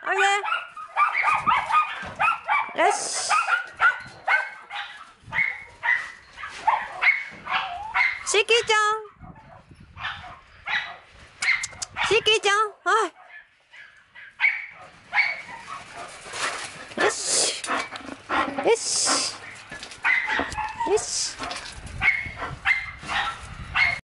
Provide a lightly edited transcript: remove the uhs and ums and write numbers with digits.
おいで。よし。シキちゃん。シキちゃん。はい。よし。よし。